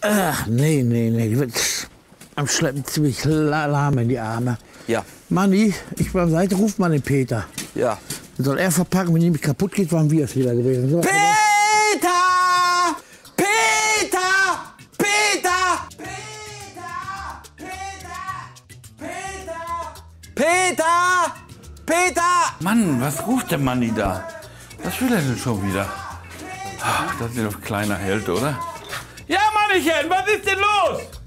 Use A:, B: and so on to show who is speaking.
A: Ach, nee. Die wird am Schleppen ziemlich lahm in die Arme.
B: Ja.
A: Manni, ich bin am Seite, ruft mal den Peter.
B: Ja.
A: Dann soll er verpacken, wenn die nämlich kaputt geht, waren wir es wieder gewesen. So,
B: Peter! Peter! Peter! Peter! Peter!
C: Mann, was ruft der Manni da? Was will er denn schon wieder? Ach, das ist doch ein kleiner Held, oder? Ja, Mannichen, was ist denn los?